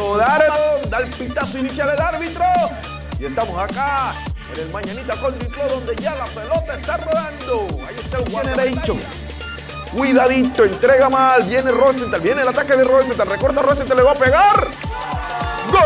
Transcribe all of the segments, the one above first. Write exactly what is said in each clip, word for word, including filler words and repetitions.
Daron, da el pitazo inicial el árbitro. Y estamos acá en el Mañanita Country Club, donde ya la pelota está rodando. Ahí está el Generation. Cuidadito, entrega mal. Viene Rosenthal, viene el ataque de Rosenthal. Recorta Rosenthal, le va a pegar. ¡Gol!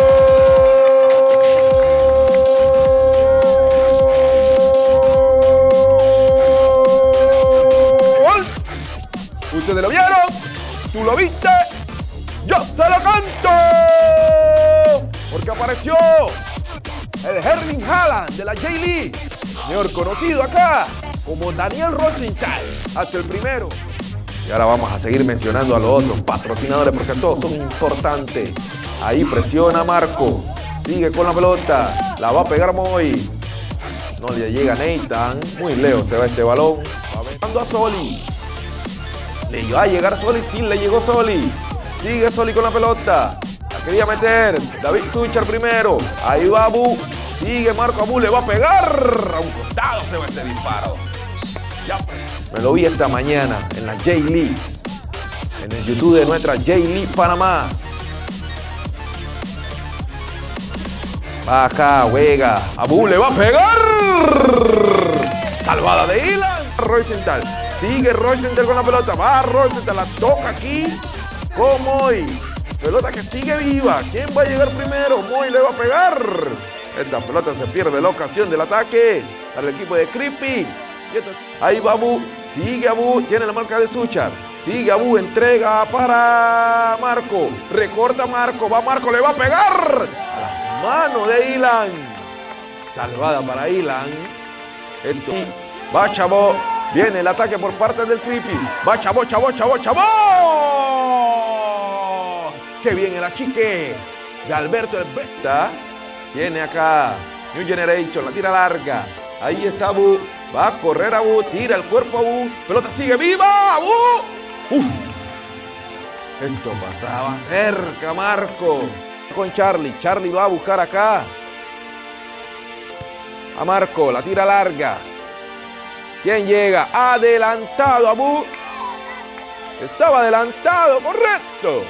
Ustedes lo vieron, tú lo viste, yo se lo canto. Porque apareció el Erling Haaland de la J-League, mejor conocido acá como Daniel Rosenthal, hasta el primero. Y ahora vamos a seguir mencionando a los otros patrocinadores porque todos son importantes. Ahí presiona Marco, sigue con la pelota, la va a pegar Moy. No le llega Nathan, muy lejos se va este balón. Va dando a Soli. Le iba a llegar Soli, sí, le llegó Soli. Sigue Soli con la pelota. La quería meter. David Suchar primero. Ahí va Abu. Sigue Marco Abu, le va a pegar. A un costado se va este disparo. Ya. Me lo vi esta mañana en la J-League. En el YouTube de nuestra J-League Panamá. Baja, juega. Abu le va a pegar. Salvada de Ilan. Rosenthal. Sigue Rosenthal con la pelota. Va Rosenthal, la toca aquí con Moy. Pelota que sigue viva. ¿Quién va a llegar primero? Moy le va a pegar. Esta pelota se pierde la ocasión del ataque al equipo de Creepy. Ahí va Abu. Sigue Abu. Tiene la marca de Suchar. Sigue Abu. Entrega para Marco. Recorta Marco. Va Marco. Le va a pegar. A la mano de Ilan. Salvada para Ilan. Esto. Va Chavo. Viene el ataque por parte del Creepy. Va Chavo, Chavo, Chavo, Chavo. ¡Qué bien el achique de Alberto El Besta! Tiene acá New Generation, la tira larga. Ahí está Abu. Va a correr Abu. Tira el cuerpo Abu. Pelota sigue viva. Abu. Uf. Esto pasaba cerca, Marco. Con Charlie. Charlie va a buscar acá a Marco. La tira larga. ¿Quién llega? Adelantado Abu. Estaba adelantado, correcto.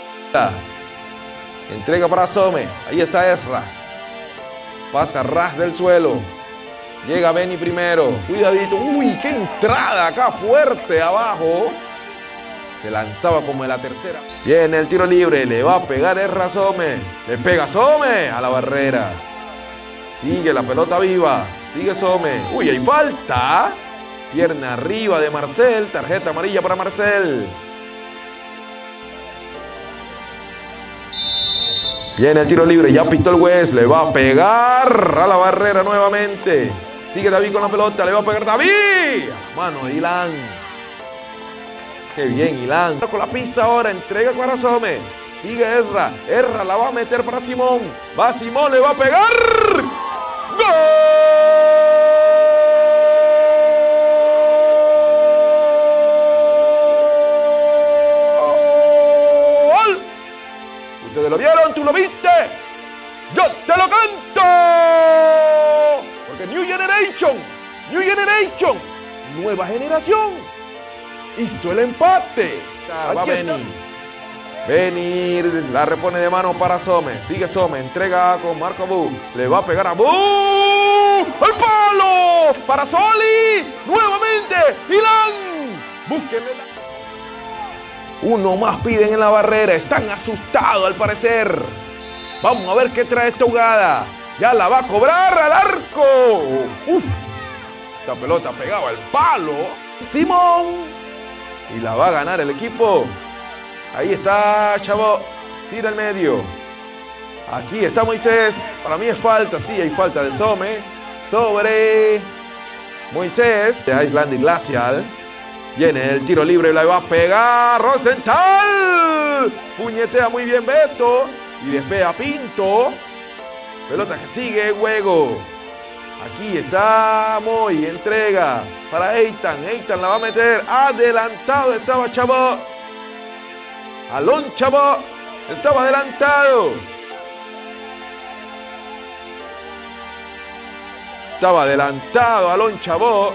Entrega para Some. Ahí está Ezra. Pasa ras del suelo. Llega Benny primero. Cuidadito. Uy, qué entrada acá fuerte abajo. Se lanzaba como en la tercera. Viene el tiro libre. Le va a pegar Ezra a Some. Le pega Some a la barrera. Sigue la pelota viva. Sigue Some. Uy, hay falta. Pierna arriba de Marcel. Tarjeta amarilla para Marcel. Viene el tiro libre. Ya pitó el juez. Le va a pegar a la barrera nuevamente. Sigue David con la pelota. Le va a pegar David. Mano de Ilan. Qué bien Ilan. Con la pizza ahora. Entrega para Some. Sigue Ezra. Ezra la va a meter para Simón. Va Simón. Le va a pegar. ¡Gol! Ustedes lo vieron, tú lo viste, yo te lo canto. Porque New Generation, New Generation, nueva generación, hizo el empate. Va a venir. Venir, la repone de mano para Some. Sigue Some, entrega con Marco Abu. Le va a pegar a Abu. ¡El palo! Para Soli. Nuevamente, Ilan. Búsquenle la... Uno más piden en la barrera. Están asustados al parecer. Vamos a ver qué trae esta jugada. Ya la va a cobrar al arco. Uf. Esta pelota pegaba al palo. Simón. Y la va a ganar el equipo. Ahí está Chavo. Tira al medio. Aquí está Moisés. Para mí es falta. Sí, hay falta de Some. Sobre Moisés. De Island y Glacial. Viene el tiro libre, la va a pegar Rosenthal. Puñetea muy bien Beto. Y despega Pinto. Pelota que sigue juego. Aquí está Moy. Entrega para Eitan. Eitan la va a meter. Adelantado estaba Chavo. Alon Chavo. Estaba adelantado. Estaba adelantado Alon Chavo.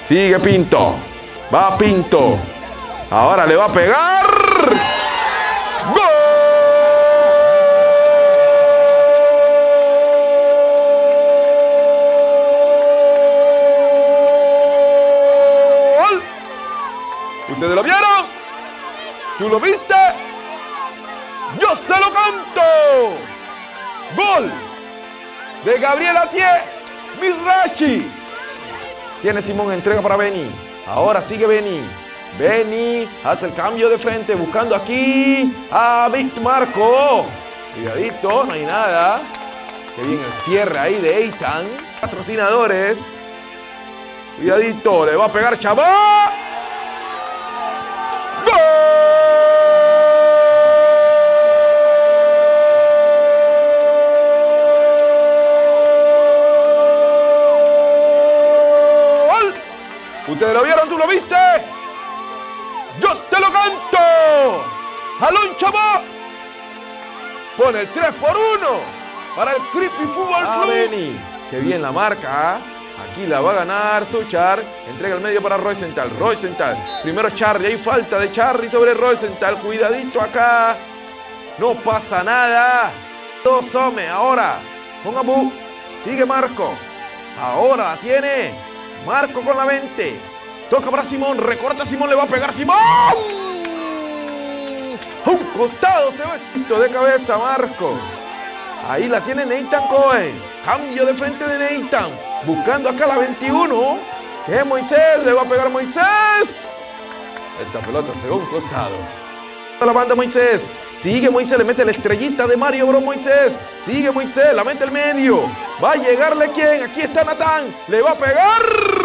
Sigue Pinto. Va Pinto. Ahora le va a pegar. ¡Gol! ¿Ustedes lo vieron? ¿Tú lo viste? ¡Yo se lo canto! ¡Gol! De Gabriel Atié Mizrachi. Tiene Simón, entrega para Beni. Ahora sigue Beni. Beni hace el cambio de frente, buscando aquí a Víctor Marco. Cuidadito, no hay nada. Qué bien el cierre ahí de Eitan. Patrocinadores. Cuidadito, le va a pegar Chabá. ¿Ustedes lo vieron? ¿Tú lo viste? ¡Yo te lo canto! ¡Jalón Chabá! Pone el tres por uno para el Creepy Fútbol Club. Beni. ¡Qué bien la marca! Aquí la va a ganar Suchar. Entrega el medio para Roycental. Roycental. Primero Charlie. Hay falta de Charlie sobre Roycental. Cuidadito acá. No pasa nada. Dos hombres. Ahora con Abu. Sigue Marco. Ahora la tiene Marco con la veinte. Toca para Simón. Recorta Simón. Le va a pegar Simón. A un costado se va el de cabeza Marco. Ahí la tiene Nathan Cohen. Cambio de frente de Nathan. Buscando acá la veintiuno. Que Moisés. Le va a pegar Moisés. Esta pelota se va a un costado. La banda Moisés. Sigue Moisés. Le mete la estrellita de Mario Bros. Moisés. Sigue Moisés. La mete el medio. Va a llegarle quién. Aquí está Natán. Le va a pegar.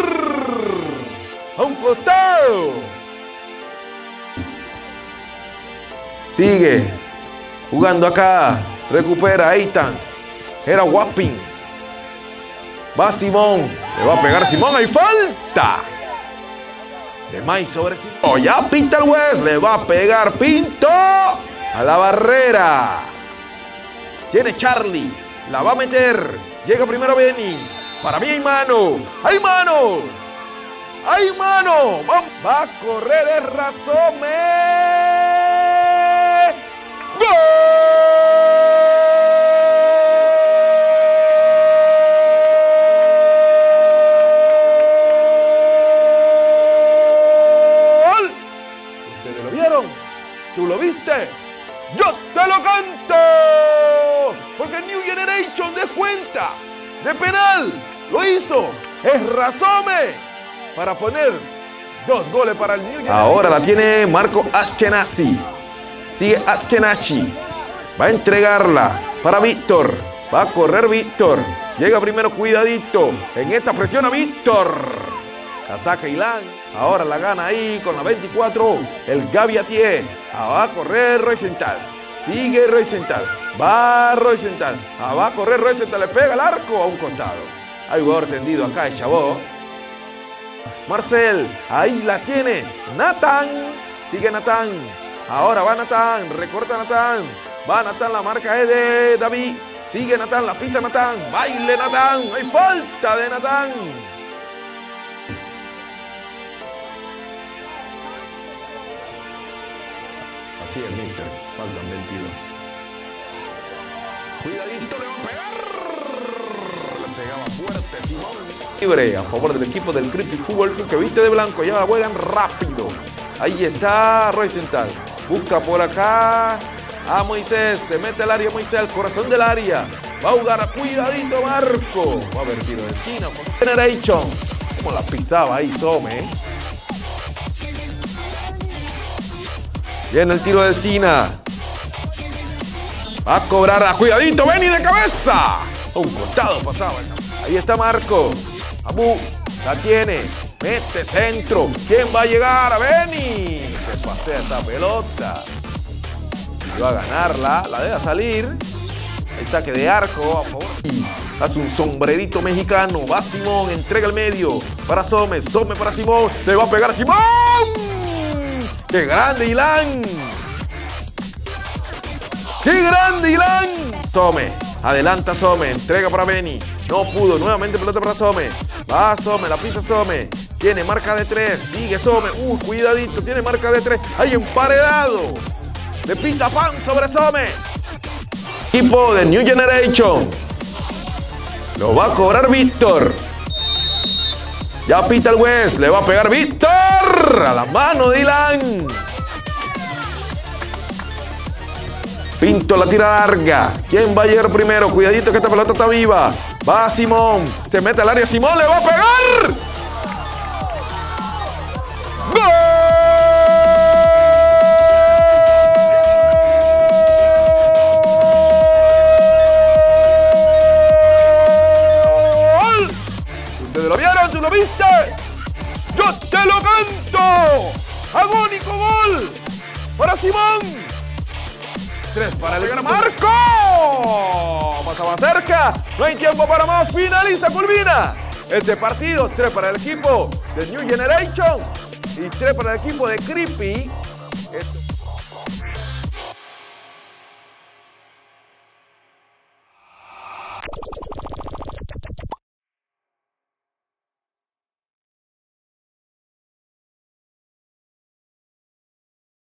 A un costado. Sigue. Jugando acá. Recupera Eitan. Era Wapping. Va Simón. Le va a pegar Simón. ¡Hay falta! De May sobre Simón. Oh, ya pinta el West. Le va a pegar Pinto. A la barrera. Tiene Charlie. La va a meter. Llega primero Beni. Para mí hay mano. ¡Hay mano! ¡Hay mano! Va a correr el Razome. ¡Gol! ¿Ustedes lo vieron? ¿Tú lo viste? ¡Yo te lo canto! Porque New Generation descuenta de penal. Lo hizo. Es Razome para poner dos goles para el New Generation. Ahora la tiene Marco Ashkenazi. Sigue Ashkenazi. Va a entregarla para Víctor. Va a correr Víctor. Llega primero, cuidadito. En esta presión a Víctor. La saca Ilan. Ahora la gana ahí con la veinticuatro. El Gaby Atié. Va a correr Roycental. Sigue Roycental. Va Roycental. Va a correr Roycental. Le pega el arco a un costado. Hay jugador tendido acá, el Chabó. Marcel. Ahí la tiene. Natán. Sigue Natán. Ahora va Natán. Recorta Natán. Va Natán. La marca es de David. Sigue Natán. La pisa Natán. Baile Natán. Hay falta de Natán. Así es, mister. Faltan veintidós. Cuidadito, le va a pegar. Le pegaba fuerte Simón. Libre a favor del equipo del Creepy Fútbol Club que viste de blanco. Ya la juegan rápido. Ahí está Roycental. Busca por acá a Moisés. Se mete al área Moisés, al corazón del área. Va a jugar a cuidadito Marco. Va a haber tiro de esquina. Generation. Como la pisaba ahí Some, ¿eh? Viene el tiro de esquina. Va a cobrar a cuidadito. Beni de cabeza. A un costado pasaba. Ahí está Marco. Abu la tiene. Mete centro. ¿Quién va a llegar? A Beni. Se pasea esta pelota. Y va a ganarla. La deja salir. El saque de arco a favor. Hace un sombrerito mexicano. Va Simón. Entrega el medio. Para Some. Some para Simón. Le va a pegar a Simón. ¡Qué grande, Ilan! ¡Qué grande, Ilan! Some. Adelanta Some. Entrega para Beni. No pudo. Nuevamente pelota para Some. Va Some. La pisa Some. Tiene marca de tres. Sigue Some. Uh, cuidadito. Tiene marca de tres. Hay emparedado. De Pita Pan sobre Some. Equipo de New Generation. Lo va a cobrar Víctor. Ya pita el West. Le va a pegar Víctor. A la mano de Dylan. Pinto la tira larga. ¿Quién va a llegar primero? Cuidadito que esta pelota está viva. Va Simón. Se mete al área. Simón le va a pegar. ¡Gol! ¿Ustedes lo vieron? ¿Tú lo viste? ¡Yo te lo canto! ¡Agónico gol! ¡Para Simón! Tres para el Marco. Pasa más cerca. No hay tiempo para más. Finaliza, culmina este partido. Tres para el equipo de New Generation y tres para el equipo de Creepy. Esto...